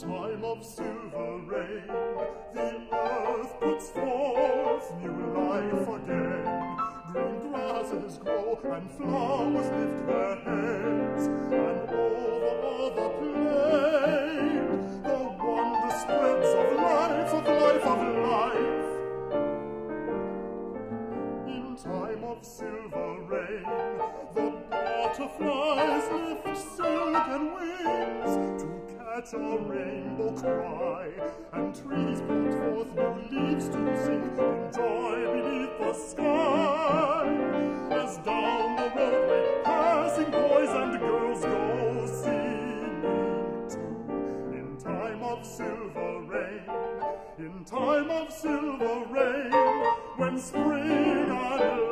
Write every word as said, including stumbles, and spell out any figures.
time of silver rain, the earth puts forth new life again. Green grasses grow and flowers lift their heads, and over the plain the wonder spreads of life, of life, of life. In time of silver rain, the butterflies lift silken wings to catch a rainbow cry, and trees put forth new leaves to sing in joy beneath the sky. As down the roadway passing boys and girls go singing too. In time of silver rain, in time of silver rain, when spring and